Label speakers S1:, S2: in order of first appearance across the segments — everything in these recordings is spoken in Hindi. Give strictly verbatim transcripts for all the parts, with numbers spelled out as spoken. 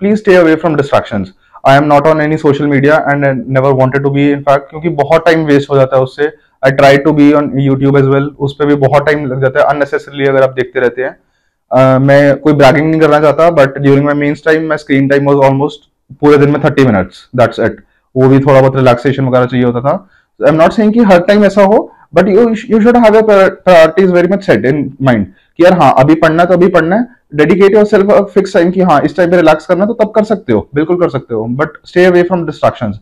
S1: Please stay away from distractions. I am not on any social media and never wanted to be in fact, क्योंकि बहुत टाइम वेस्ट हो जाता है उससे. I try to be on YouTube as well, उस पर भी बहुत टाइम लग जाता है अननेसेसरली अगर आप देखते रहते हैं. uh, मैं कोई ब्रैगिंग नहीं करना चाहता, but during my mains time my screen time was almost पूरे दिन में थर्टी मिनट्स, दैट्स इट. वो भी थोड़ा बहुत रिलैक्सेशन वगैरह चाहिए होता था. आई एम नॉट सेइंग कि हर टाइम ऐसा हो, but you you should have your priorities very much set in mind कि यार हाँ अभी पढ़ना है तो अभी पढ़ना है. Dedicate yourself a fix time कि हाँ इस टाइम पे रिलैक्स करना है तो तब कर सकते हो, बिल्कुल कर सकते हो, but stay away from distractions.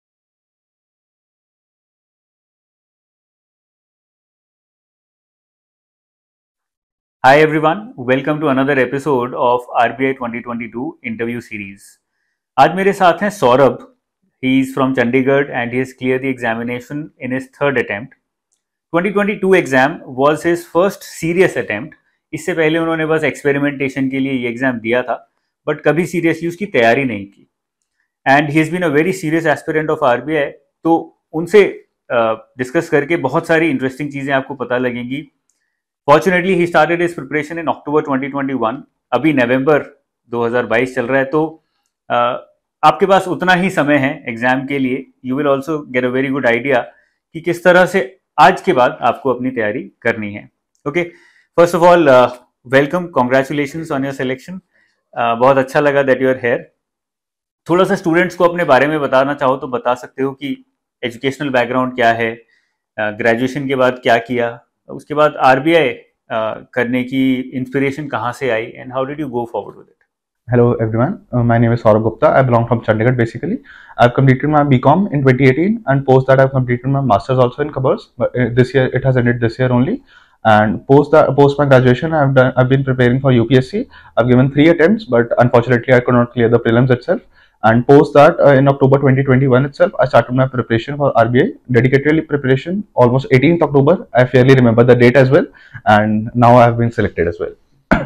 S2: Hi everyone, welcome to another episode of R B I twenty twenty-two interview series. आज मेरे साथ हैं Saurabh. He is from Chandigarh and he has cleared the examination in his third attempt. twenty twenty-two exam was his first serious attempt. इससे पहले उन्होंने बस एक्सपेरिमेंटेशन के लिए ये एग्जाम दिया था, बट कभी सीरियसली उसकी तैयारी नहीं की. And he has been a very serious aspirant of RBI. तो उनसे डिस्कस uh, करके बहुत सारी इंटरेस्टिंग चीजें आपको पता लगेंगी. Fortunately he started his preparation in October twenty twenty one. अभी नवंबर दो हज़ार बाईस चल रहा है, तो uh, आपके पास उतना ही समय है एग्जाम के लिए. You will also get a very good idea कि किस तरह से आज के बाद आपको अपनी तैयारी करनी है. Okay, first of all welcome, congratulations on your selection. बहुत अच्छा लगा दैट यू आर हेयर. थोड़ा सा स्टूडेंट्स को अपने बारे में बताना चाहो तो बता सकते हो कि एजुकेशनल बैकग्राउंड क्या है, ग्रेजुएशन uh, के बाद क्या किया, उसके बाद आरबीआई uh, करने की इंस्पिरेशन कहाँ से आई, and how did you go forward with it?
S1: Hello everyone, uh, my name is Saurabh Gupta. I belong from Chandigarh basically. I've completed my B Com in twenty eighteen and post that I've completed my Masters also in Commerce. But uh, this year it has ended this year only. And post that, post my graduation, I've done, I've been preparing for U P S C. I've given three attempts, but unfortunately I could not clear the prelims itself. And post that uh, in October twenty twenty-one itself, I started my preparation for R B I, dedicated preparation almost eighteenth October. I fairly remember the date as well. And now I have been selected as well.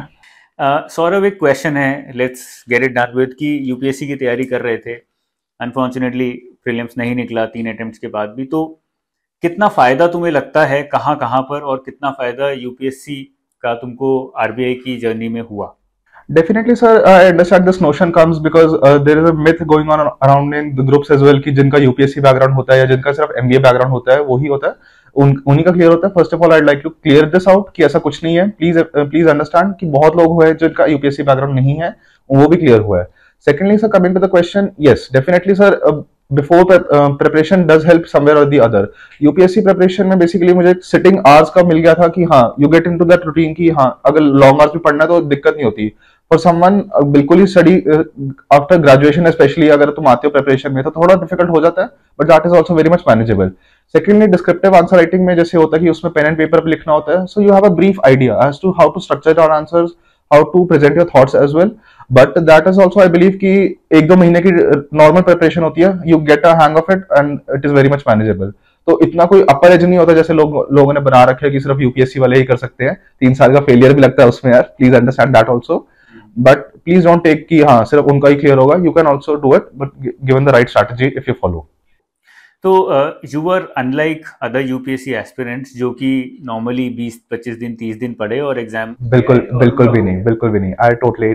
S2: Saurabh, एक क्वेश्चन है, let's get it done with, कि यूपीएससी की तैयारी कर रहे थे, अनफॉर्चुनेटली प्रीलिम्स नहीं निकला तीन अटेम्प्ट्स के बाद भी, तो कितना फायदा तुम्हें लगता है कहाँ कहाँ पर, और कितना फायदा यूपीएससी का तुमको आरबीआई की जर्नी में हुआ?
S1: Definitely, sir. I understand this notion comes because uh, there is a myth going on around in the groups as well कि जिनका U P S C background होता है या जिनका सिर्फ M B A बैकग्राउंड होता है वही होता है, उन उन्हीं का क्लियर होता है. First of all I like to clear this out कि ऐसा कुछ नहीं है. प्लीज प्लीज अंडरस्टैंड कि बहुत लोग हुए हैं जिनका U P S C background नहीं है, वो भी क्लियर हुआ है. Secondly sir, coming to the question, yes definitely sir, before preparation does help somewhere or the other. UPSC preparation में बेसिकली मुझे सिटिंग आवर्स का मिल गया था कि हाँ you get into that routine कि हाँ अगर लॉन्ग आवर्स भी पढ़ना है तो दिक्कत नहीं होती. फॉर समवन बिल्कुल ही स्टडी आफ्टर ग्रेजुएशन स्पेशली अगर तुम आते हो प्रिपरेशन में तो थोड़ा डिफिकल्ट हो जाता है, but that is also very much manageable. Secondly, descriptive answer writing में जैसे होता है कि उसमें पेन एंड पेपर पे लिखना होता है, so you have a brief idea as to how to structure your answers, how to present your thoughts as well. But that is also I believe कि एक दो महीने की नॉर्मल प्रिपरेशन होती है, you get a hang of it and it is very much manageable. तो इतना कोई अपर एज नहीं होता जैसे लोग लोगों ने बना रखे कि सिर्फ यूपीएससी वाले ही कर सकते हैं. तीन साल का फेलियर भी लगता है उसमें यार, please understand that also. But please don't take कि हाँ सिर्फ उनका ही क्लियर होगा. You can also do it, but given the right strategy if you follow.
S2: तो you were unlike other UPSC aspirants जो कि नॉर्मली बीस पच्चीस दिन तीस दिन पढ़े और एग्जाम.
S1: बिल्कुल बिल्कुल भी नहीं, बिल्कुल भी नहीं. आई टोटली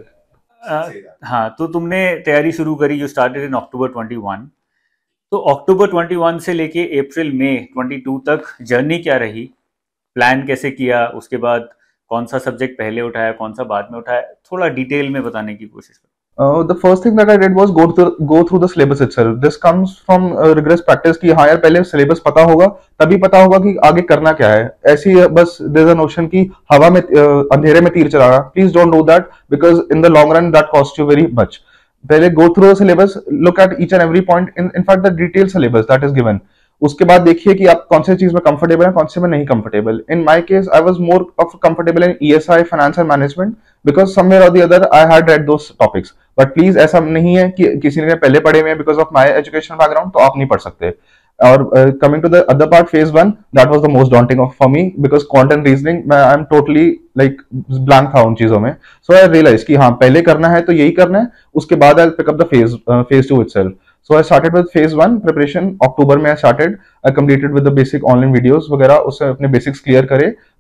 S2: हाँ, तो तुमने तैयारी शुरू करी, you started in October twenty one. तो अक्टूबर ट्वेंटी वन से लेके अप्रैल मई ट्वेंटी टू तक जर्नी क्या रही, प्लान कैसे किया, उसके बाद कौन सा सब्जेक्ट पहले उठाया कौन सा बाद में उठाया, थोड़ा डिटेल में बताने की कोशिश करो.
S1: Uh, the first thing that I did was go through go through the syllabus itself. This comes from uh, rigorous practice कि हाँ यार पहले syllabus पता होगा तभी पता होगा कि आगे करना क्या है. ऐसी बस there's a notion कि हवा में uh, अंधेरे में तीर चलाना. Please don't do that because in the long run that costs you very much. पहले go through the syllabus, look at each and every point. In in fact the detailed syllabus that is given. उसके बाद देखिए कि आप कौन से चीज में कंफर्टेबल है, कौन से में नहीं comfortable. In my case I was more of comfortable in ESI, finance and management, because somewhere or the other I had read those topics. But please ऐसा नहीं है कि किसी ने पहले पढ़े हुए हैं because of my education background तो आप नहीं पढ़ सकते. और coming to the other part, phase one, that was the most daunting of for me because quant and reasoning I am totally like blank था उन चीजों में. सो आई रियलाइज कि हाँ पहले करना है तो यही करना है, उसके बाद I pick up the phase phase two itself. So I started with phase one preparation. अक्टूबर में I started. I completed with the basic online videos वगैरह, उससे अपने basics clear करे.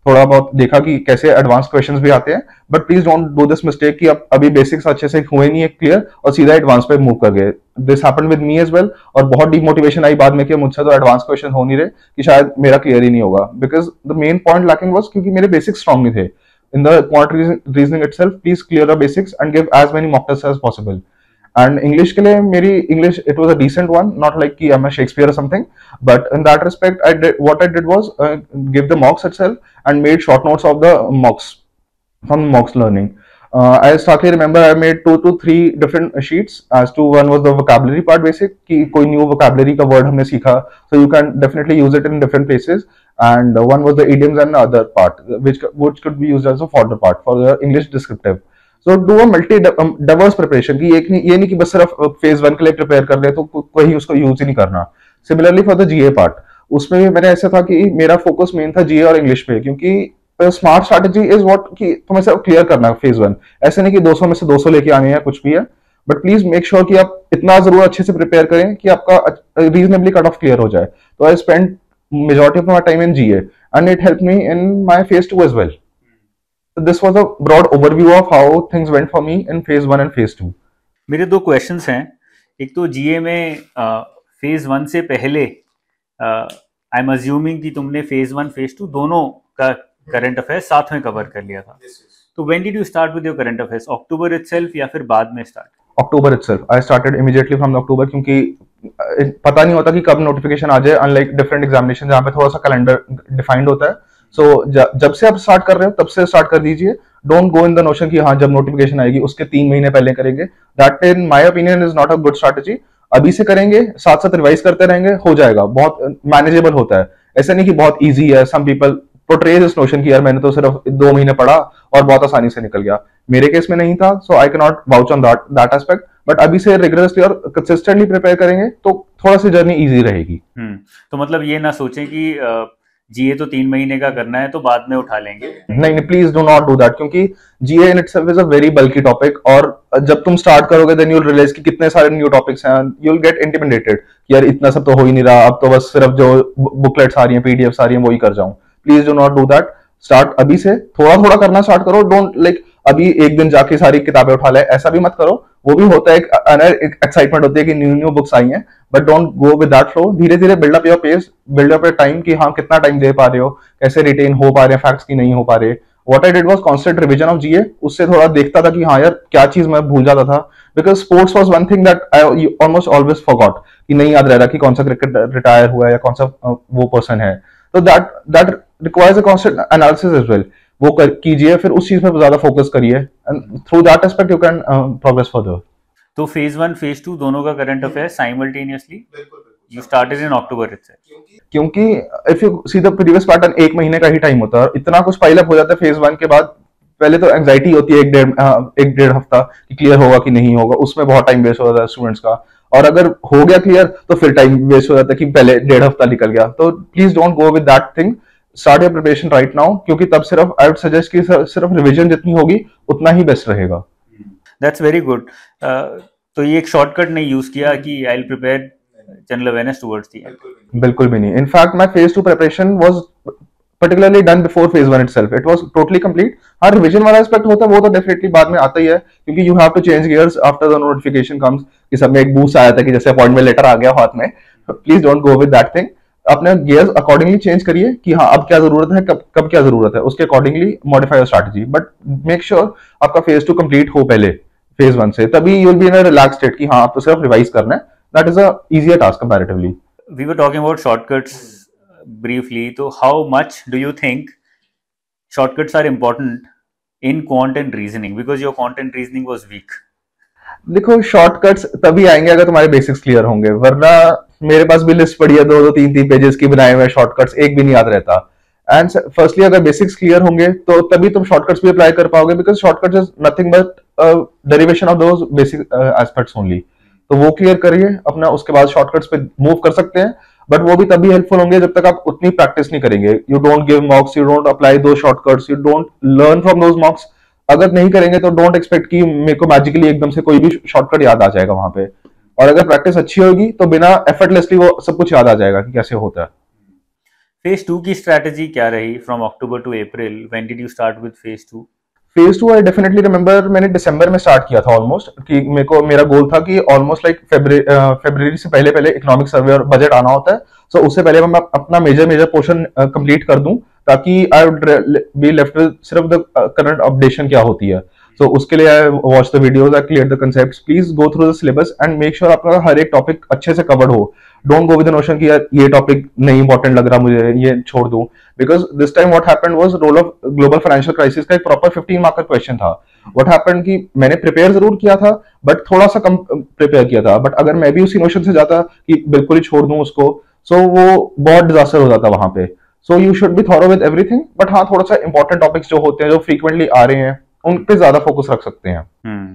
S1: थोड़ा बहुत देखा कि कैसे एडवांस क्वेश्चंस भी आते हैं, but please don't do this mistake कि अब अभी बेसिक्स अच्छे से हुए नहीं है क्लियर और सीधा एडवांस पे मूव कर गए। This happened with me as well, और बहुत डिमोटिवेशन आई बाद में कि मुझसे तो एडवांस क्वेश्चन हो नहीं रहे, कि शायद मेरा क्लियर ही नहीं होगा, because the main point lacking was क्योंकि मेरे बेसिक्स स्ट्रांग नहीं थे। in the quant reasoning itself, please clear the basics and give as many mock tests as possible. And English के लिए मेरी English, it was a decent one, not like कि I'm a Shakespeare or something, but in that respect I did what I did was uh, give the mocks itself and made short notes of the mocks from mocks learning. uh, I starkly remember I made two to three different sheets as to one was the vocabulary part basic कि कोई new vocabulary का word हमने सीखा, so you can definitely use it in different places, and uh, one was the idioms and the other part which which could be used as a further part for the English descriptive. So do a multi diverse preparation कि एक नहीं ये नहीं कि बस सिर्फ फेज वन के लिए प्रिपेयर कर ले तो कोई उसको यूज ही नहीं करना। Similarly for the GA part, उसमें भी मैंने ऐसा था कि मेरा फोकस मेन था जीए और इंग्लिश पे, क्योंकि स्मार्ट स्ट्रैटेजी इज व्हाट कि तुम्हें सिर्फ क्लियर करना है फेज वन, ऐसे नहीं कि दो सौ में से दो सौ लेके आने हैं कुछ भी है, बट प्लीज मेक श्योर कि आप इतना जरूर अच्छे से प्रिपेयर करें कि आपका रीजनेबली कट ऑफ क्लियर हो जाए। तो I spend majority of my time in G A and it helped me in my phase two as well. So this was a broad overview of how things went for me in phase one and phase two.
S2: मेरे दो क्वेश्चंस हैं। एक तो जीए में फेज वन से पहले आई एम अज्यूमिंग कि तुमने फेज वन फेज टू दोनों का करंट अफेयर्स साथ में कवर कर लिया था। तो when did you start with your current affairs, October itself या फिर बाद में start?
S1: October itself, I started immediately from October, क्योंकि पता नहीं होता कि कब नोटिफिकेशन आ जाए, अनलाइक डिफरेंट एग्जामिनेशन जहाँ पे थोड़ा सा कैलेंडर डिफाइंड होता है। सो so, जब से आप स्टार्ट कर रहे हो तब से स्टार्ट कर दीजिए। Don't go in the notion कि हाँ जब नोटिफिकेशन आएगी उसके तीन महीने पहले करेंगे, that in my opinion is not a good strategy. अभी से करेंगे, साथ साथ रिवाइज करते रहेंगे, हो जाएगा, बहुत मैनेजेबल होता है। ऐसा नहीं कि बहुत ईजी है। सम पीपल पोर्ट्रेज इस नोशन की यार मैंने तो सिर्फ दो महीने पढ़ा और बहुत आसानी से निकल गया, मेरे केस में नहीं था। So I can not vouch on that that aspect, but अभी से रिगरसली और कंसिस्टेंटली प्रिपेयर करेंगे तो थोड़ा सी जर्नी इजी रहेगी।
S2: हम्म तो मतलब ये ना सोचें कि जीए तो तीन महीने का करना है तो बाद में उठा लेंगे,
S1: नहीं नहीं, please do not do that, क्योंकि GA in itself is a very bulky topic, और जब तुम स्टार्ट करोगे देन यू विल रियलाइज कि कितने सारे न्यू टॉपिक्स हैं, यू विल गेट इंटिमिडेटेड कि यार इतना सब तो हो ही नहीं रहा, अब तो बस सिर्फ जो बुकलेट्स आ रही हैं, पीडीएफ्स आ रही हैं, वही कर जाऊं। Please do not do that. Start अभी से थोड़ा थोड़ा करना स्टार्ट करो। डोंट लाइक अभी एक दिन जाके सारी किताबें उठा ले, ऐसा भी मत करो। वो भी होता है एक एक्साइटमेंट होती है कि न्यू न्यू बुक्स आई हैं, but don't go with that flow. धीरे धीरे build up your pace, build up your time कि हाँ कितना टाइम दे पा रहे हो, कैसे रिटेन हो पा रहे हैं फैक्ट्स की नहीं हो पा रहे। What I did was constant revision of GA. उससे थोड़ा देखता था कि हाँ यार क्या चीज मैं भूल जाता था, because sports was one thing that I almost always forgot कि नहीं याद रह रहा कि कौन सा क्रिकेट रिटायर हुआ है या कौन सा वो पर्सन है। तो that that requires a constant analysis as well. वो कर कीजिए, फिर उस चीज पे ज्यादा फोकस करिए, and through that aspect you can progress further.
S2: तो फेज वन फेज टू दोनों का current affair simultaneously you started in October itself,
S1: क्योंकि if you see the previous pattern एक महीने का ही टाइम होता है, इतना कुछ पाइल अप हो जाता है फेज वन के बाद। पहले तो एंजाइटी होती है एक डेढ़ एक डेढ़ हफ्ता कि क्लियर होगा कि नहीं होगा, उसमें बहुत टाइम वेस्ट हो जाता है स्टूडेंट्स का, और अगर हो गया क्लियर तो फिर टाइम वेस्ट हो जाता है कि पहले डेढ़ हफ्ता निकल गया। तो please don't go with that thing, start your preparation right now, क्योंकि तब सिर्फ आई वुड सजेस्ट कि सिर्फ रिवीजन जितनी होगी उतना ही बेस्ट रहेगा।
S2: That's very good. तो ये एक शॉर्टकट नहीं यूज किया कि I will prepare general awareness towards the end?
S1: बिल्कुल भी नहीं। In fact my phase two preparation was particularly done before phase one itself. It was totally complete. हाँ रिवीजन वाला एस्पेक्ट होता है वो तो डेफिनेटली बाद में आता ही है, क्योंकि you have to change gears after the notification comes कि सब में एक बूस्ट आया था कि जैसे अपॉइंटमेंट लेटर आ गया हाथ में। Please don't go with that thing. अपने गियर्स अकॉर्डिंगली चेंज करिए कि हाँ अब क्या जरूरत है, कब कब क्या जरूरत है, उसके accordingly modify your strategy, but make sure आपका फेज टू कंप्लीट हो पहले फेज वन से, तभी you will be in a relax state कि हाँ आप तो सिर्फ रिवाइज करना है। That is a easier task comparatively.
S2: We were talking about shortcuts briefly, so how much do you think shortcuts are important in quant and reasoning, because your quant and reasoning was weak?
S1: देखो शॉर्टकट्स तभी आएंगे अगर तुम्हारे बेसिक्स क्लियर होंगे, वरना मेरे पास भी लिस्ट पड़ी है दो दो तीन तीन पेजेस की बनाए हुए शॉर्टकट्स, एक भी नहीं याद रहता। एंड फर्स्टली अगर बेसिक्स क्लियर होंगे तो तभी तुम शॉर्टकट्स भी अप्लाई कर पाओगे, because shortcuts is nothing but derivation of those basic aspects only. तो वो क्लियर करिए अपना, उसके बाद शॉर्टकट्स पे मूव कर सकते हैं, बट वो भी तभी हेल्पफुल होंगे जब तक आप उतनी प्रैक्टिस नहीं करेंगे। You don't give mocks, you don't apply those shortcuts, you don't learn from those mocks. अगर नहीं करेंगे तो डोंट एक्सपेक्ट कि मेरे को मैजिकली एकदम से कोई भी शॉर्टकट याद आ जाएगा वहां पे। और अगर प्रैक्टिस अच्छी होगी तो बिना एफर्टलेसली वो सब कुछ याद आ जाएगा कि कैसे होता है।
S2: फेज टू की स्ट्रैटेजी क्या रही from October to April? When did you start with phase two?
S1: Phase two I definitely remember मैंने दिसंबर में स्टार्ट किया था ऑलमोस्ट, कि मेरे को मेरा गोल था कि ऑलमोस्ट लाइक फरवरी से पहले पहले इकोनॉमिक सर्वे और बजट आना होता है, सो so, उससे पहले मैं अपना मेजर मेजर पोर्शन कंप्लीट कर दूं, ताकि I would be left with सिर्फ द करंट अपडेशन क्या होती है। सो so, उसके लिए I watch the videos, I clear the concepts, please go through the syllabus and make sure आपका हर एक टॉपिक अच्छे से कवर्ड हो। Don't go with the notion कि यार ये टॉपिक नहीं इंपॉर्टेंट लग रहा मुझे, ये छोड़ दूं, because this time what happened was role of global financial crisis का एक प्रॉपर फिफ्टीन मार्कर क्वेश्चन था। व्हाट हैपेंड कि मैंने प्रिपेयर जरूर किया था बट थोड़ा सा कम प्रिपेयर किया था, बट अगर मैं भी उसी नोशन से जाता कि बिल्कुल ही छोड़ दूं उसको, सो so वो बहुत डिजास्टर हो जाता वहां पे। So you should be thorough with everything, but हाँ थोड़ा सा इंपॉर्टेंट टॉपिक्स जो होते हैं जो फ्रीक्वेंटली आ रहे हैं उन पे ज्यादा फोकस रख सकते हैं।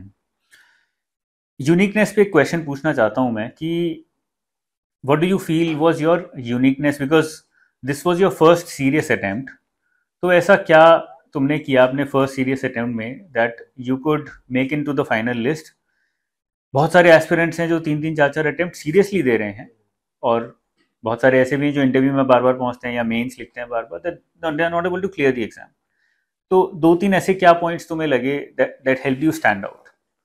S2: यूनिकनेस पे एक क्वेश्चन पूछना चाहता हूं मैं कि what do you feel was your uniqueness, because this was your first serious attempt? तो ऐसा क्या तुमने किया अपने फर्स्ट सीरियस अटेम्प्ट में that you could make into the final list? बहुत सारे एस्पिरेंट्स हैं जो तीन तीन चार चार अटेम्प्ट सीरियसली दे रहे हैं, और बहुत सारे ऐसे भी हैं जो इंटरव्यू में बार बार पहुंचते हैं या मेंस लिखते हैं बार बार, that they are not able to clear the exam. तो दो तीन ऐसे क्या पॉइंट्स तुम्हें लगे that that helped you stand out?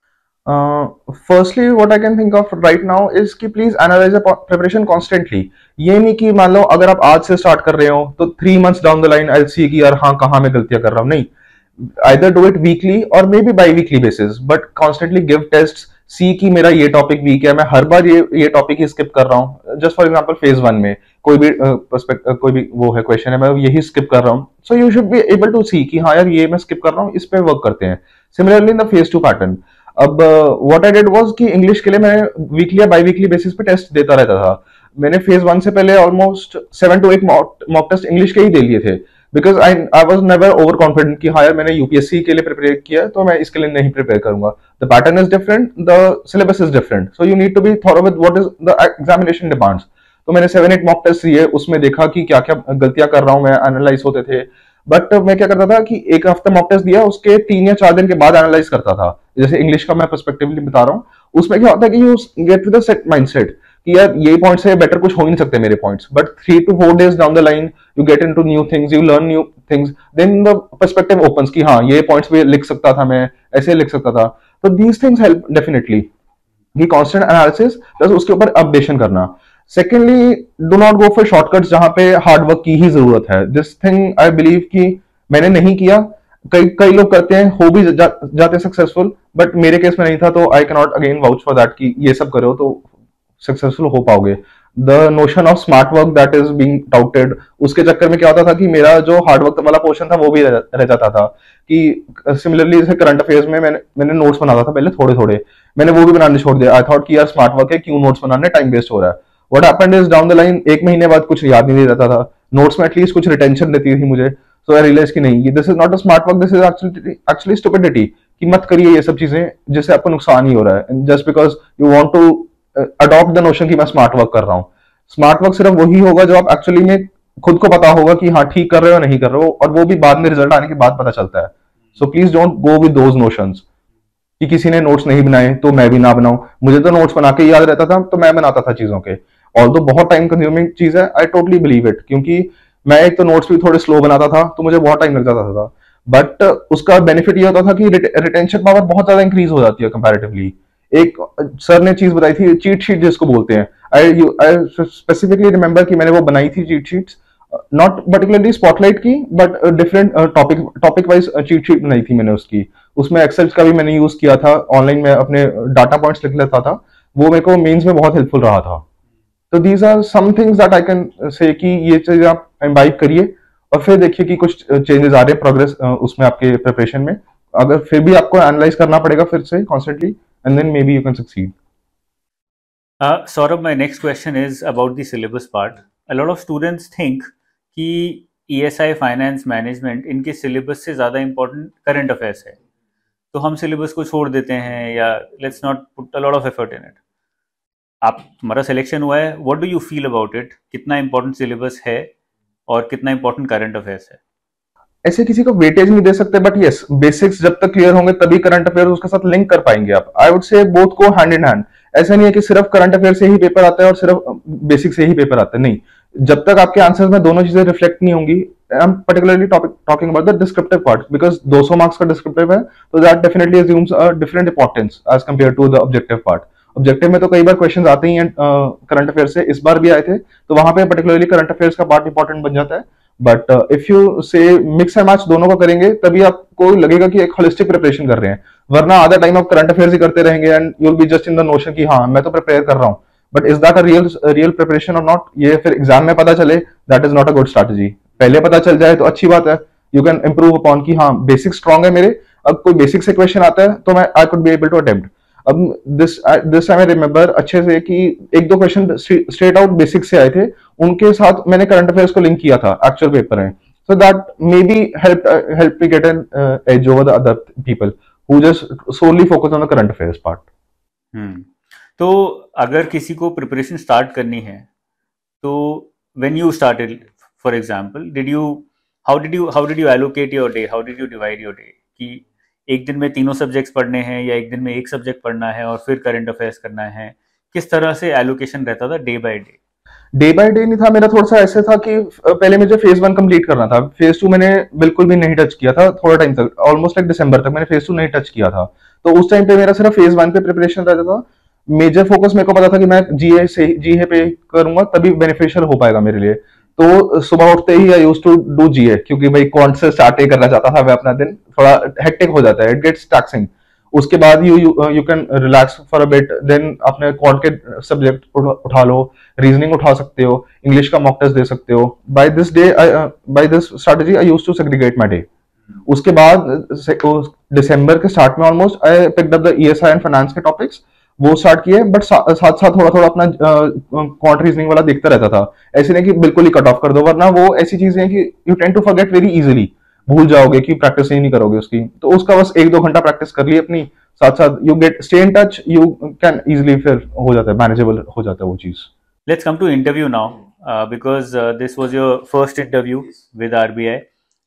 S1: Uh, firstly, what I can think of right now is कि please analyze the preparation constantly. ये नहीं कि मान लो अगर आप आज से स्टार्ट कर रहे हो तो three months down the line I'll see कि यार हाँ कहाँ मैं गलतियां कर रहा हूँ, नहीं, either do it weekly or maybe bi-weekly basis, but constantly give tests, see कि मेरा ये टॉपिक वीक है, मैं हर बार ये ये टॉपिक ही स्किप कर रहा हूँ। Just for example phase one में कोई भी uh, कोई भी वो है क्वेश्चन है, मैं यही स्किप कर रहा हूँ, so you should be able to see कि हाँ यार ये मैं स्किप कर रहा हूँ, इस पे वर्क करते हैं। Similarly in the phase two pattern, अब व्हाट आई डिड वाज कि इंग्लिश के लिए मैं वीकली या बाई वीकली बेसिस पे टेस्ट देता रहता था। मैंने फेज वन से पहले almost seven to eight mock test English के ही दे लिए थे, because I I was never over confident कि हाँ यार मैंने यूपीएससी के लिए प्रिपेयर किया तो मैं इसके लिए नहीं प्रिपेयर करूंगा। The pattern is different, the syllabus is different, so you need to be thorough with what is the examination demands. तो मैंने सेवन एट मॉक टेस्ट दिए, उसमें देखा कि क्या क्या गलतियां कर रहा हूं मैं, एनालाइज होते थे। बट मैं क्या करता था कि एक हफ्ता मॉक टेस्ट दिया, उसके तीन या चार दिन के बाद एनालाइज करता था। जैसे इंग्लिश का मैं पर्सपेक्टिवली बता रहा हूँ, उसमें क्या होता है कि you get with the set mindset कि यार ये पॉइंट से बेटर कुछ हो ही नहीं सकते मेरे points, but three two four days down the line you get into new things, you learn new things, then the perspective opens कि हाँ ये पॉइंट्स भी लिख सकता था मैं, ऐसे लिख सकता था। तो दीज थिंग्स हेल्प डेफिनेटली कि कांस्टेंट एनालिसिस प्लस उसके ऊपर अपडेशन करना। Secondly, do not go for shortcuts जहां पे हार्ड वर्क की ही जरूरत है। दिस थिंग आई बिलीव कि मैंने नहीं किया, कई कई लोग करते हैं, हो भी जा, जाते सक्सेसफुल, बट मेरे केस में नहीं था, तो I can not again vouch for that कि ये सब करो तो सक्सेसफुल हो पाओगे। The notion of smart work that is being touted, उसके चक्कर में क्या होता था कि मेरा जो हार्ड वर्क वाला पोर्शन था वो भी रह, रह जाता था। कि सिमिलरली जैसे करंट अफेयर्स में मैंने मैंने नोट्स बनाता था पहले थोड़े थोड़े, मैंने वो भी बनाने छोड़ दिया। आई थॉट कि यार स्मार्ट वर्क है, क्यों नोट्स बनाने, टाइम वेस्ट हो रहा है। What happened is down the line एक महीने बाद कुछ याद नहीं रहता था, नोट्स में एटलीस्ट कुछ रिटेंशन रहती थी मुझे। सो आई रियलाइज कि नहीं, this is not a smart work, this is actually actually stupidity, कि मत करिए ये सब चीजें जिससे आपको नुकसान ही हो रहा है, just because you want to adopt the notion कि मैं स्मार्ट वर्क कर रहा हूँ। स्मार्ट वर्क सिर्फ वही होगा जो आप एक्चुअली में खुद को पता होगा कि हाँ ठीक कर रहे हो नहीं कर रहे हो, और वो भी बाद में रिजल्ट आने के बाद पता चलता है। So please don't go with those notions कि किसी ने नोट्स नहीं बनाए तो मैं भी ना बनाऊं। मुझे तो नोट्स बना के याद रहता था तो मैं बनाता था चीजों के, ऑल्दो बहुत टाइम कंज्यूमिंग चीज है, आई टोटली बिलीव इट, क्योंकि मैं एक तो नोट्स भी थोड़े स्लो बनाता था तो मुझे बहुत टाइम लग जाता था, बट उसका बेनिफिट ये होता था कि रिटेंशन पावर बहुत ज्यादा इंक्रीज हो जाती है कंपैरेटिवली। एक सर ने चीज बताई थी, चीट शीट जिसको बोलते हैं, आई आई स्पेसिफिकली रिमेंबर कि मैंने वो बनाई थी cheat sheets, not particularly spotlight की but different topic topic wise cheat sheet बनाई थी मैंने उसकी। उसमें एक्सेल का भी मैंने यूज किया था, ऑनलाइन में अपने डाटा पॉइंट्स लिख लेता था, वो मेरे को मेंस में बहुत हेल्पफुल रहा था। तो these are some things that I can say कि ये चीज आप इम्बाइब करिए और फिर देखिए कि कुछ चेंजेस आ रहे हैं प्रोग्रेस उसमें आपके प्रिपरेशन में। अगर फिर भी आपको एनालाइज करना पड़ेगा फिर से constantly, and then maybe you can succeed.
S2: Saurabh, my next question is about the syllabus part. A lot of students think कि E S I, finance, management इनके सिलेबस से ज़्यादा इम्पोर्टेंट करंट अफेयर्स है, तो हम सिलेबस को छोड़ देते हैं या let's not put a lot of effort in it. आप तुम्हारा सिलेक्शन हुआ है, what do you feel about it? कितना इंपॉर्टेंट सिलेबस है और कितना इंपॉर्टेंट करंट अफेयर्स है?
S1: ऐसे किसी को वेटेज नहीं दे सकते, बट यस बेसिक्स जब तक क्लियर होंगे तभी करंट अफेयर उसके साथ लिंक कर पाएंगे आप। आई वुड से बोथ को हैंड इन हैंड। ऐसा नहीं है कि सिर्फ करंट अफेयर से ही पेपर आता है और सिर्फ बेसिक से ही पेपर आता है, नहीं। जब तक आपके आंसर्स में दोनों चीजें रिफ्लेक्ट नहीं होंगी, I am particularly talking about the descriptive part, because दो सौ मार्क्स का डिस्क्रिप्टिव है, तो that definitely assumes a different importance as compare to the objective part. Objective में तो कई बार क्वेश्चंस आते ही हैं करंट अफेयर से, इस बार भी आए थे, तो वहां पे पर्टिकुलरली करंट अफेयर्स का पार्ट इंपॉर्टेंट बन जाता है। But if you say mix and match दोनों को करेंगे, तभी आपको लगेगा कि एक होलिस्टिक प्रिपरेशन कर रहे हैं, वरना आधा टाइम आप करंट अफेयर्स ही करते रहेंगे and you will be just in the notion कि हाँ मैं तो प्रिपेयर कर रहा हूँ, but is that a real real preparation और नॉट, ये फिर एग्जाम में पता चले, that is not a good strategy. पहले पता चल जाए तो अच्छी बात है, यू कैन इंप्रूव अपॉन कि हाँ बेसिक स्ट्रॉन्ग है मेरे, अब कोई बेसिक से क्वेश्चन आता है तो मैं I could be able to attempt. अब this this time I remember अच्छे से कि एक दो क्वेश्चन स्ट्रेट आउट बेसिक से आए थे, उनके साथ मैंने करंट अफेयर्स को लिंक किया था एक्चुअल पेपर में, so that maybe helped uh, helped me get an uh, edge over the other people who just solely focus on the current affairs part.
S2: हम्म तो अगर किसी को प्रिपरेशन स्टार्ट करनी है, तो when you started, for example, did you how did you how did you allocate your day, how did you divide your day, कि एक दिन में तीनों सब्जेक्ट्स पढ़ने हैं या एक दिन में एक सब्जेक्ट पढ़ना है और फिर करंट अफेयर्स करना है, किस तरह से एलोकेशन रहता था day by day?
S1: Day by day नहीं था मेरा, थोड़ा सा ऐसे था कि पहले मुझे फेज वन कंप्लीट करना था, फेज टू मैंने बिल्कुल भी नहीं टच किया था, थोड़ा टाइम तक, ऑलमोस्ट लाइक दिसंबर तक मैंने फेज टू नहीं टच किया था, तो उस टाइम पे मेरा सिर्फ फेज वन पे प्रिपरेशन रहता था। मेजर फोकस मेरे को पता था कि मैं जीए से जीए पे करूंगा तभी बेनिफिशियल हो पाएगा मेरे लिए, तो सुबह उठते ही I used to do GA, क्योंकि भाई क्वांट से स्टार्ट ही करना चाहता था मैं अपना दिन, थोड़ा हेक्टिक हो जाता है, इट गेट्स टैक्सिंग। उसके बाद you you can relax for a bit, then अपने क्वांट के सब्जेक्ट उठा लो, रीजनिंग उठा सकते हो, इंग्लिश का मॉक टेस्ट दे सकते हो। By this day by this strategy I used to segregate my day. उसके बाद दिसंबर के स्टार्ट में almost I picked up the ESI and finance के टॉपिक्स, वो स्टार्ट किए, बट साथ साथ थोड़ा थोड़ा अपना क्वांट रीजनिंग वाला देखता रहता था। ऐसे नहीं कि बिल्कुल ही कट ऑफ कर दो, वरना वो ऐसी चीजें हैं कि you tend to forget very easily, भूल जाओगे कि प्रैक्टिस ही नहीं करोगे उसकी, तो उसका बस एक दो घंटा प्रैक्टिस कर ली अपनी, साथ साथ you get stay in touch, you can easily फिर हो जाता है, मैनेजेबल हो जाता है वो चीज।
S2: Let's come to interview now, because this was your first interview with RBI,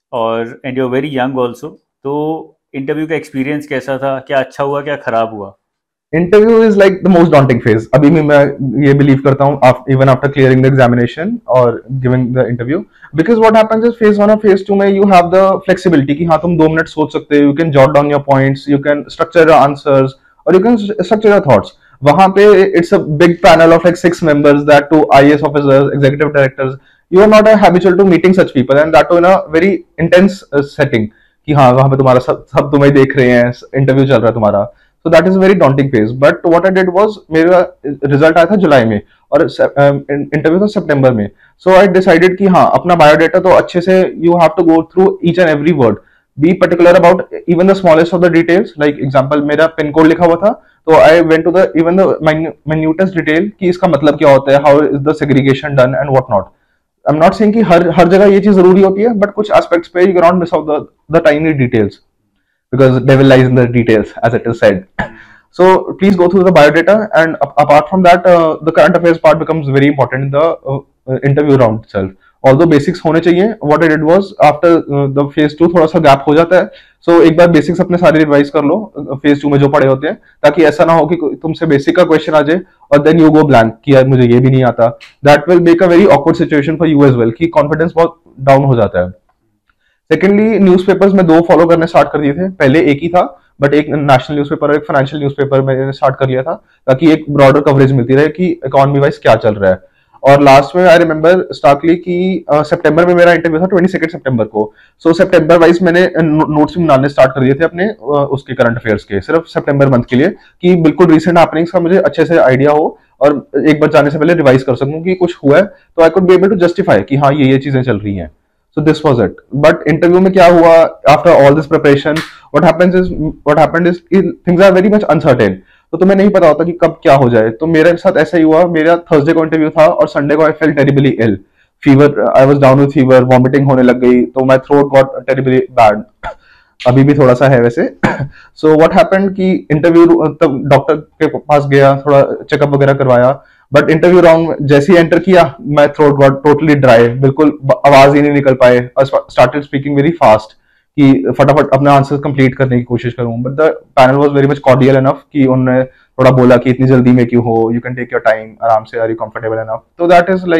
S2: और and you are very young also, तो इंटरव्यू का एक्सपीरियंस कैसा था, क्या अच्छा हुआ क्या खराब हुआ?
S1: Interview is like the most daunting phase, अभी भी मैं ये बिलीव करता हूँ, even after clearing the examination और giving the interview, because what happens is phase one और फेज टू में यू हैव द फ्लेक्सिबिलिटी कि हाँ तुम दो मिनट सोच सकते हो, you can jot down your points, you can structure your answers और you can structure your thoughts. वहां पे it's a big panel of like six members, that too IAS officers, executive directors, you are not habitual to meeting such people and that too in a very intense setting, कि हाँ वहां पे तुम्हारा सब सब तुम्हें देख रहे हैं, इंटरव्यू चल रहा है तुम्हारा, so that is a very daunting phase. But what I did was, मेरा रिजल्ट आया था जुलाई में और इंटरव्यू था सितंबर में, so I decided कि हाँ अपना बायोडाटा तो अच्छे से, you have to go through each and every word, be particular about even the smallest of the details, like example मेरा पिन कोड लिखा हुआ था, तो I went to the even the minutest detail कि इसका मतलब क्या होता है, how is the segregation done and what not. I'm not saying कि हर हर जगह ये चीज जरूरी होती है, but कुछ aspects पे you cannot miss out the the tiny details, because devil lies in the details, as it is said. So please go through the biodata, and apart from that, uh, the current affairs part becomes very important in the uh, uh, interview round itself. Although basics होने चाहिए, what I did was after uh, the phase two थोड़ा सा gap हो जाता है, so एक बार basics अपने सारे revise कर लो phase two में जो पढ़े होते हैं, ताकि ऐसा ना हो कि तुमसे basic का question आ जाए और then you go blank कि यार मुझे ये भी नहीं आता. That will make a very awkward situation for you as well, कि confidence बहुत down हो जाता है. सेकेंडली न्यूज़पेपर्स में दो फॉलो करने स्टार्ट कर दिए थे, पहले एक ही था, बट एक नेशनल न्यूज़पेपर और एक फाइनेंशियल न्यूज़पेपर मैंने स्टार्ट कर लिया था, ताकि एक ब्रॉडर कवरेज मिलती रहे कि इकोनॉमी वाइज क्या चल रहा है। और लास्ट में आई रिमेंबर स्टार्टली कि सितंबर में मेरा इंटरव्यू था ट्वेंटी सेकेंड सितंबर को, सो सितंबर वाइज मैंने नोट्स बनाने स्टार्ट कर दिए थे अपने उसके करंट अफेयर्स के, सिर्फ सितंबर मंथ के लिए, कि बिल्कुल रिसेंट हैपनिंग्स का मुझे अच्छे से आइडिया हो और एक बार जाने से पहले रिवाइज कर सकूं कि कुछ हुआ है, तो I could be able to justify कि हाँ ये ये चीजें चल रही हैं। So this was it. But interview में क्या हुआ after all this preparation? What happens is what happened is things are very much uncertain. तो तुम्हें नहीं पता होता कि कब क्या हो जाए। तो मेरे साथ ऐसा ही हुआ। मेरा थर्सडे को इंटरव्यू था और संडे को I felt terribly ill. Fever, I was down with fever, vomiting होने लग गई, तो my throat got terribly bad. अभी भी थोड़ा सा है वैसे। So what happened कि इंटरव्यू तब डॉक्टर के पास गया, थोड़ा चेकअप वगैरह करवाया, बट इंटरव्यू राउंड में जैसे ही एंटर किया मैं थ्रोट गॉट टोटली ड्राई, बिल्कुल आवाज ही नहीं निकल पाए, स्टार्टेड स्पीकिंग वेरी फास्ट कि फटाफट अपने आंसर कंप्लीट करने की कोशिश करूं, but the panel was very much cordial enough कि उन्होंने थोड़ा बोला कि इतनी जल्दी में क्यों हो, you can take your time, आराम से, आर यू कंफर्टेबल इनफ, तो that is like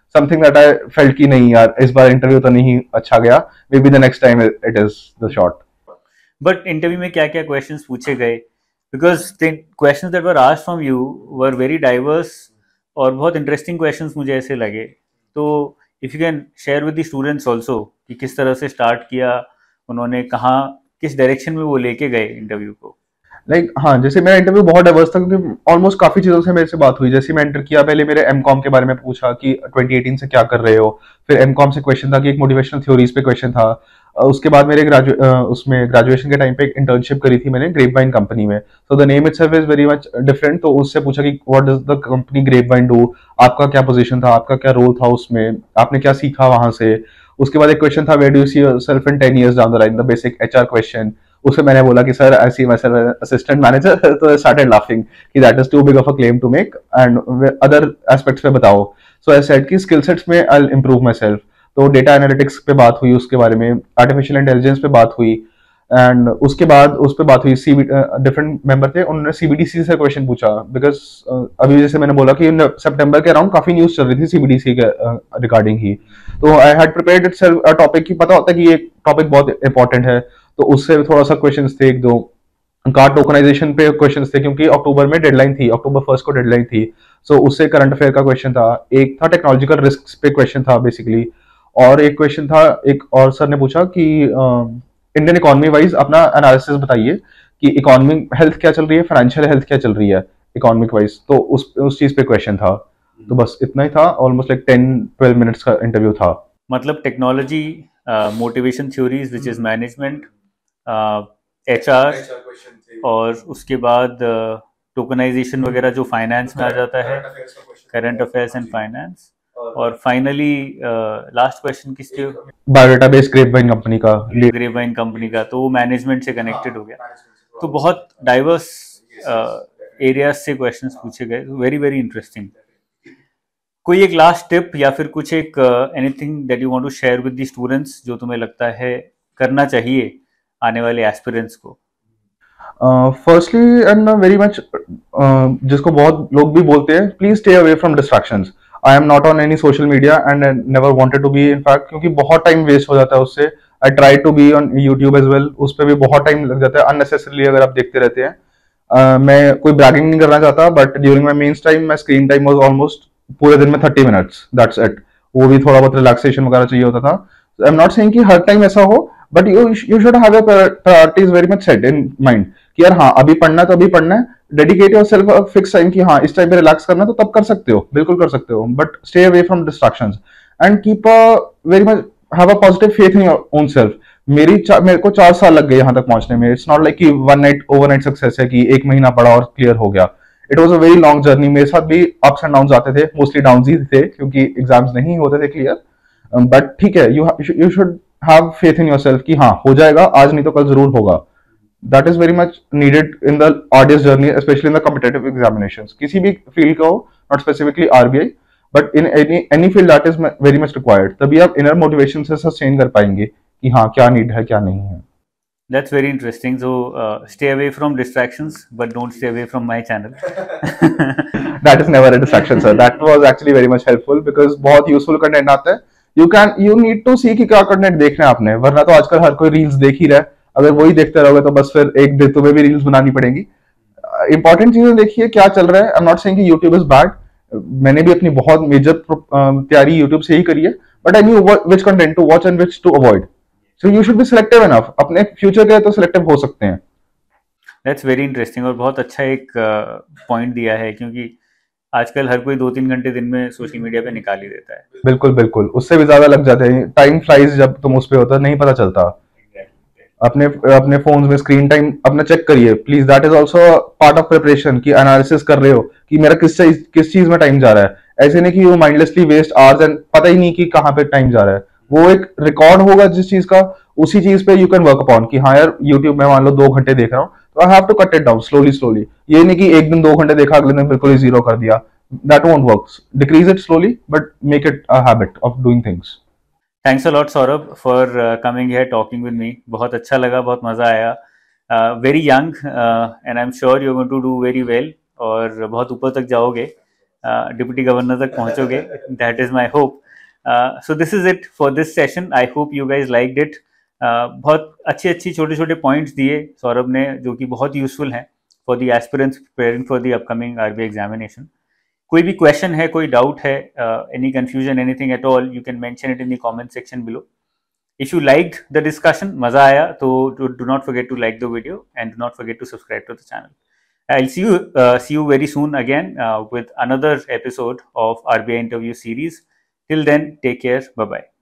S1: something that I felt कि नहीं यार इस बार इंटरव्यू तो नहीं अच्छा गया, maybe the next time it is the shot.
S2: But interview में क्या क्या क्वेश्चंस पूछे गए? Because the questions that were asked from you were very diverse और बहुत इंटरेस्टिंग क्वेश्चंस मुझे ऐसे लगे. तो if you can share with the students also कि किस तरह से स्टार्ट किया उन्होंने, कहाँ किस डायरेक्शन में वो लेके गए इंटरव्यू को.
S1: लाइक like, हाँ, जैसे मेरा इंटरव्यू बहुत डाइवर्स था क्योंकि ऑलमोस्ट काफी चीजों से मेरे से बात हुई. जैसे मैं एंटर किया पहले मेरे एम कॉम के बारे में पूछा कि ट्वेंटी एटीन से क्या कर रहे हो. फिर एम कॉम से क्वेश्चन था कि एक मोटिवेशनल थ्योरीज पे क्वेश्चन था. उसके बाद मेरे ग्रेजु उसमें ग्रेजुएशन के टाइम पे एक इंटर्नशिप करी थी मैंने ग्रेपवाइन कंपनी में. So the name itself is very much different. तो उससे पूछा कि what does the company Grapevine do, आपका क्या पोजीशन था, आपका क्या रोल था उसमें, आपने क्या सीखा वहां से. उसके बाद एक क्वेश्चन था where do you see yourself in ten years down the line, the basic HR question. उसमें मैंने बोला कि sir I see myself assistant manager. तो आई स्टार्टेड लाफिंग कि that is too big of a claim to make and other aspects पे बताओ. सो आई सेड कि स्किल सेट्स में I will improve myself. तो डेटा एनालिटिक्स पे बात हुई, उसके बारे में आर्टिफिशियल इंटेलिजेंस पे बात हुई. एंड उसके बाद उस पर बात हुई सी डिफरेंट मेंबर थे, उन्होंने सीबीडीसी से क्वेश्चन पूछा. बिकॉज uh, अभी जैसे मैंने बोला कि सितंबर के अराउंड काफी न्यूज चल रही थी सीबीडीसी के रिगार्डिंग ही. तो I had prepared itself a topic की पता होता है कि ये टॉपिक बहुत इंपॉर्टेंट है. तो उससे थोड़ा सा क्वेश्चंस थे, एक दो कार्ड टोकनाइजेशन पे क्वेश्चंस थे क्योंकि अक्टूबर में डेडलाइन थी, अक्टूबर फर्स्ट को डेडलाइन थी. सो so, उससे करंट अफेयर का क्वेश्चन था. एक था टेक्नोलॉजिकल रिस्क पे क्वेश्चन था बेसिकली. और एक क्वेश्चन था, एक और सर ने पूछा कि इंडियन इकोनॉमी वाइज अपना एनालिसिस बताइए कि इकोनॉमी हेल्थ क्या चल रही है, फाइनेंशियल हेल्थ क्या चल रही है इकोनॉमिक वाइज. तो उस उस चीज पे क्वेश्चन था. तो बस इतना ही था. Almost like ten twelve minutes का इंटरव्यू था.
S2: मतलब technology, motivation theories which is management, HR, और उसके बाद टोकनाइजेशन uh, वगैरह जो फाइनेंस में आ जाता है, करंट अफेयर्स एंड फाइनेंस. और फाइनली लास्ट क्वेश्चन किसके?
S1: बायोडाटा बेस्ड ग्रेपवाइन कंपनी का.
S2: ग्रेपवाइन कंपनी का, तो वो मैनेजमेंट से कनेक्टेड हो गया. तो बहुत डाइवर्स एरियाज से क्वेश्चंस पूछे गए. Very very interesting. कोई एक लास्ट टिप या फिर कुछ एक anything that you want to share with the students जो तुम्हें लगता है करना चाहिए आने वाले एस्पिरेंट्स को?
S1: फर्स्टली एंड वेरी मच जिसको बहुत लोग भी बोलते हैं, please stay away from distractions. I am not on any social media and never wanted to be in fact, क्योंकि बहुत टाइम वेस्ट हो जाता है उससे. I try to be on YouTube as well, उस पर भी बहुत टाइम लग जाता है अननेसेसरली अगर आप देखते रहते हैं. uh, मैं कोई ब्रैगिंग नहीं करना चाहता, but during my mains time my screen time was almost पूरे दिन में थर्टी मिनट्स, दैट्स इट. वो भी थोड़ा बहुत रिलैक्सेशन वगैरह चाहिए होता था. आई एम नॉट सेइंग कि हर टाइम ऐसा हो, but you you should have your priorities very much set in mind कि यार हाँ अभी पढ़ना है तो अभी पढ़ना है. Dedicate yourself a fix time कि हाँ इस टाइम पे रिलैक्स करना है तो तब कर सकते हो, बिल्कुल कर सकते हो. But stay away from distractions and keep a very much have a positive faith in your own self. मेरी मेरे को चार साल लग गए यहाँ तक पहुंचने में. इट्स नॉट लाइक कि वन नाइट ओवरनाइट सक्सेस है कि एक महीना पढ़ा और क्लियर हो गया. It was a very long journey. मेरे साथ भी अप्स एंड डाउन आते थे, मोस्टली डाउन ही थे क्योंकि एग्जाम्स नहीं होते थे क्लियर. बट ठीक है, you you should have faith in yourself कि हाँ हो जाएगा, आज नहीं तो कल जरूर होगा. That is very much needed in the arduous journey, especially in the competitive examinations. किसी भी फील्ड का हो, not specifically RBI, but in any any field that is very much required. तभी आप इनर मोटिवेशन से सस्टेन कर पाएंगे कि हाँ क्या नीड है क्या नहीं है.
S2: That's very interesting. So uh, stay away from distractions, but don't stay away from my channel.
S1: That is never a distraction, sir. That was actually very much helpful because बहुत useful content आता है. You can you need to see कि क्या content देखना है आपने, वरना तो आजकल हर कोई reels देख ही रहा है. अगर वही देखते रहोगे तो बस फिर एक दिन तुम्हें भी reels बनानी पड़ेगी. Important चीजें देखिए क्या चल रहा है. I'm not saying कि YouTube is bad. मैंने भी अपनी बहुत मेजर तैयारी YouTube से ही करी है. But I knew which content to watch and which to avoid. So you should be selective enough. अपने फ्यूचर के लिए तो सिलेक्टिव हो सकते हैं.
S2: That's very interesting और बहुत अच्छा एक पॉइंट uh, दिया है, क्योंकि आजकल हर कोई दो तीन घंटे दिन में सोशल मीडिया पे निकाल ही देता है.
S1: बिल्कुल बिल्कुल, उससे भी ज्यादा लग जाते हैं. टाइम फ्लाइज जब तुम उस पे होता है नहीं पता चलता. अपने अपने फोन में स्क्रीन टाइम अपना चेक करिए please. That is also part of preparation कि एनालिसिस कर रहे हो कि मेरा किस चीज किस चीज में टाइम जा रहा है. ऐसे नहीं कि वो माइंडलेसली वेस्ट आवर्स एंड पता ही नहीं कि कहाँ पे टाइम जा रहा है. वो एक रिकॉर्ड होगा जिस चीज का, उसी चीज पे यू कैन वर्क अपॉन कि हाँ यार यूट्यूब में मान लो दो घंटे देख रहा हूँ तो I have to cut it down slowly slowly. ये नहीं कि एक दिन दो घंटे देखा अगले दिन बिल्कुल ही जीरो कर दिया. That won't work. Decrease it slowly but make it a habit of doing things.
S2: Thanks a lot Saurabh for coming here talking with me. बहुत अच्छा लगा, बहुत मजा आया. Very young and I am sure you are going to do very well और बहुत ऊपर तक जाओगे. डिप्टी गवर्नर तक पहुंचोगे, that is my hope. So this is it for this session. I hope you guys liked it. बहुत अच्छी अच्छी छोटे छोटे पॉइंट्स दिए सौरभ ने जो कि बहुत यूजफुल हैं for the aspirants preparing for the upcoming RBI examination. कोई भी क्वेश्चन है, कोई डाउट है, any confusion, anything at all, you can mention it in the comment section below. If you liked the discussion, मजा आया तो do not forget to like the video and do not forget to subscribe to the channel. I'll see you uh, see you very soon again uh, with another episode of R B I interview series. Till then, take care. Bye bye.